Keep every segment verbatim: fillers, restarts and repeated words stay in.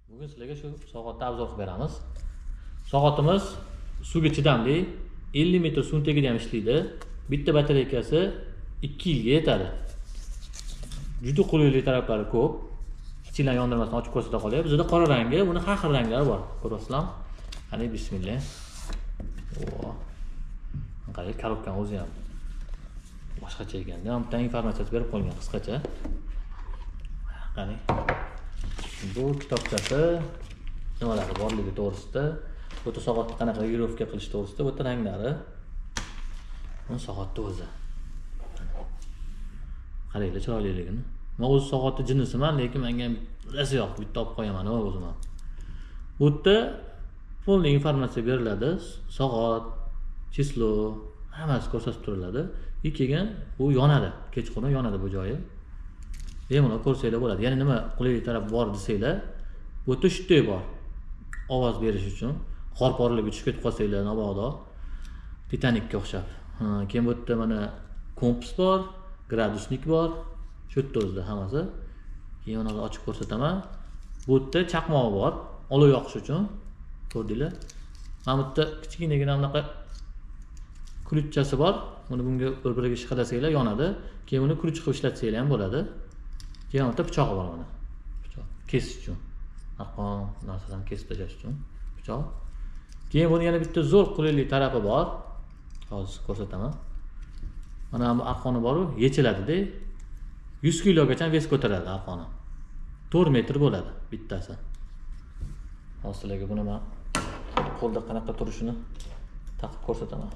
Bugun sizlarga shu soatni obzor qilib beramiz. Soatimiz suvga chidamli, ellik metr suv tagida ham ishlaydi. Bitta batareykasi ikki yilga yetadi. Juda qulaylik taraflari ko'p. Ichidan yondirmasdan ochib ko'rsata qolay. Bizda qora rangi, buni har xil ranglari bor. Ko'rasizlar? Qani bismillah. O. Qarang, korobkani o'zi ham boshqacha ekan. Hammadan informatsiya berib qo'ygan qisqacha. Qani. Bu kitobchasi nimalari borligi to'g'risida, bu soatni qanaqa girovka qilish to'g'risida, bu ranglari. Bu soatni o'zi. Qaranglar chiroyliligini. Men o'z soatni jinnisiman, lekin menga ham rasi yo'q, bitta olib qo'yaman o'zim ham. Bu yerda to'liq informatsiya beriladi, soat, chislo, hammasi ko'rsatib turiladi. И keyin bu yonadi, kechqurun yonadi bu joyi. Bemalol ko'rsanglar bo'ladi. Ya'ni nima qulaylik taraf bor desanglar, bu yerda shunday bor. Ovoz berish uchun, qor porligi tushib ketib qolsanglar, mabodo Titanikka o'xshab. Ha, keyin bu yerda mana kompas bor, gradusnik bor. Shu yerda o'zida hammasi. Keyin uni ochib ko'rsataman. Bu yerda chaqmog'i bor, olov yoqish uchun. Ko'rdinglar? Mana bu yerda kichkinagina bunaqa kulutchasi bor. Buni bunga bir-biriga ishqalasanglar yonadi. Keyin uni kuruch qilib ishlatsanglar ham bo'ladi. Keyin unda pichoq bor mana. Pichoq kesish uchun. Arqon narsalarni kesib tashlash uchun pichoq. Keyin buni yana bitta zo'r qulaylik tarafi bor. Hozir ko'rsataman. Mana bu arqoni bor-ku, yechiladi-da. yuz kilogacha ves ko'taradi arqoni. to'rt metr bo'ladi bittasi. Hozir sizlarga buni men qo'lda qanaqa turishini taqib ko'rsataman.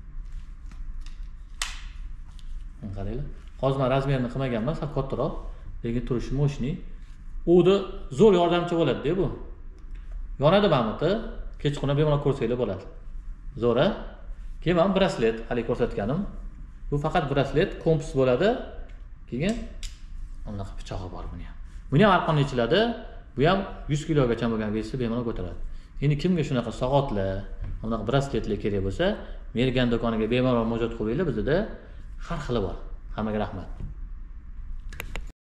Qaranglar. Hozir men razmerini qilmaganman, sal kattaroq, lekin turishi mo'shni. Udi zo'r yordamchi bo'ladi-da bu. Yonadi bamiti, kechqurun bemalol ko'rsanglar bo'ladi. Zo'ra. Keyin ham braslet, hali ko'rsatganim. Bu faqat braslet, kompas bo'ladi. Keyin unaqa pichog'i bor buni ham. Buni ham arqon yechiladi. Bu ham yuz kilogacha bo'lgan vesni bemalol ko'taradi. Endi kimga shunaqa soatlar, unaqa brasletlar kerak bo'lsa, Mergan do'koniga bemalol murojaat qilinglar, bizda har xili bor. Hammaga rahmat.